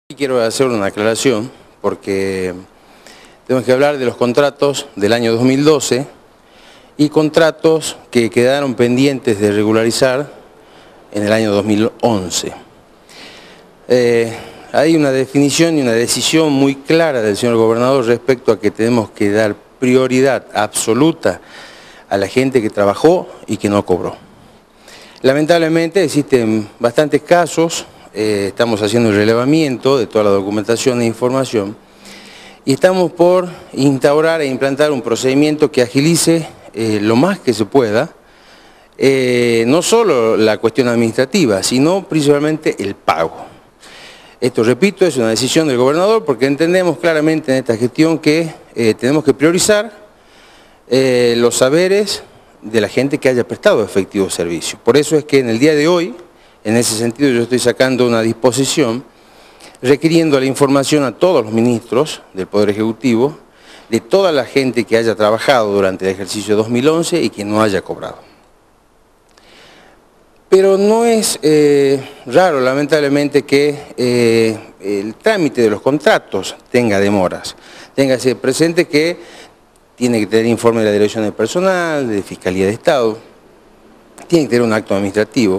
Quiero hacer una aclaración porque tenemos que hablar de los contratos del año 2012 y contratos que quedaron pendientes de regularizar en el año 2011. Hay una definición y una decisión muy clara del señor gobernador respecto a que tenemos que dar prioridad absoluta a la gente que trabajó y que no cobró. Lamentablemente existen bastantes casos. Estamos haciendo el relevamiento de toda la documentación e información y estamos por instaurar e implantar un procedimiento que agilice lo más que se pueda, no solo la cuestión administrativa, sino principalmente el pago. Esto, repito, es una decisión del gobernador porque entendemos claramente en esta gestión que tenemos que priorizar los saberes de la gente que haya prestado efectivo servicio. Por eso es que en el día de hoy, en ese sentido yo estoy sacando una disposición requiriendo la información a todos los ministros del Poder Ejecutivo de toda la gente que haya trabajado durante el ejercicio 2011 y que no haya cobrado. Pero no es raro, lamentablemente, que el trámite de los contratos tenga demoras. Téngase presente que tiene que tener informe de la Dirección de Personal, de Fiscalía de Estado, tiene que tener un acto administrativo.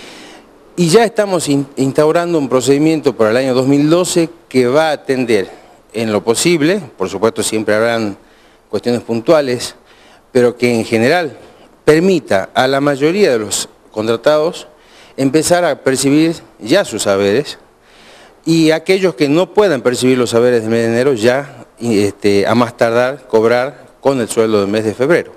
Y ya estamos instaurando un procedimiento para el año 2012 que va a atender en lo posible, por supuesto siempre habrán cuestiones puntuales, pero que en general permita a la mayoría de los contratados empezar a percibir ya sus saberes y aquellos que no puedan percibir los saberes del mes de enero ya a más tardar cobrar con el sueldo del mes de febrero.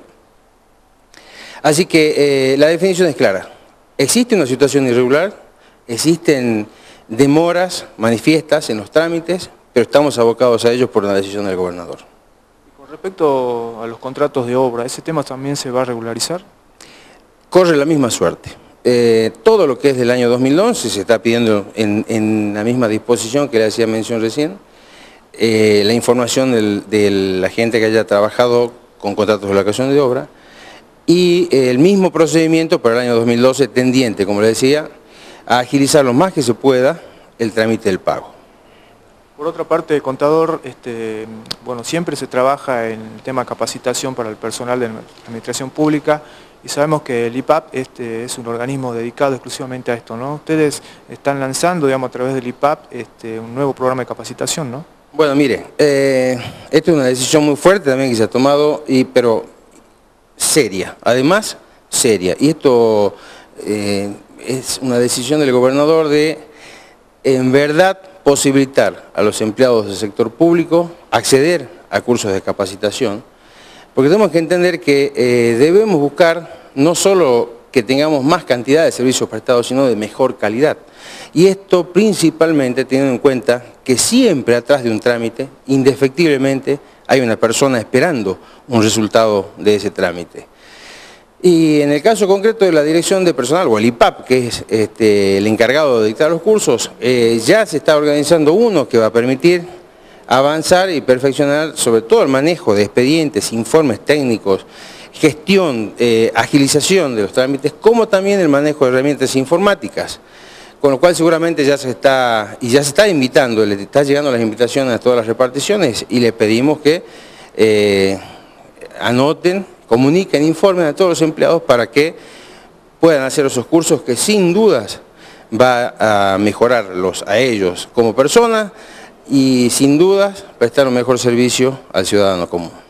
Así que la definición es clara. Existe una situación irregular, existen demoras manifiestas en los trámites, pero estamos abocados a ellos por una decisión del gobernador. Con respecto a los contratos de obra, ¿ese tema también se va a regularizar? Corre la misma suerte. Todo lo que es del año 2011 se está pidiendo en la misma disposición que le hacía mención recién, la información de la gente que haya trabajado con contratos de locación de obra, y el mismo procedimiento para el año 2012 tendiente, como le decía, a agilizar lo más que se pueda el trámite del pago. Por otra parte, contador, bueno, siempre se trabaja en el tema capacitación para el personal de la administración pública y sabemos que el IPAP es un organismo dedicado exclusivamente a esto, ¿no? Ustedes están lanzando, digamos, a través del IPAP un nuevo programa de capacitación, ¿no? Bueno, mire, esta es una decisión muy fuerte también que se ha tomado, pero seria, además seria, y esto es una decisión del gobernador de, en verdad, posibilitar a los empleados del sector público acceder a cursos de capacitación, porque tenemos que entender que debemos buscar no solo que tengamos más cantidad de servicios prestados, sino de mejor calidad. Y esto principalmente teniendo en cuenta que siempre atrás de un trámite, indefectiblemente, hay una persona esperando un resultado de ese trámite. Y en el caso concreto de la Dirección de Personal, o el IPAP, que es el encargado de dictar los cursos, ya se está organizando uno que va a permitir avanzar y perfeccionar sobre todo el manejo de expedientes, informes técnicos, gestión, agilización de los trámites, como también el manejo de herramientas informáticas. Con lo cual seguramente ya se está invitando, le está llegando las invitaciones a todas las reparticiones y le pedimos que anoten, comuniquen, informen a todos los empleados para que puedan hacer esos cursos que sin dudas va a mejorarlos a ellos como personas y sin dudas prestar un mejor servicio al ciudadano común.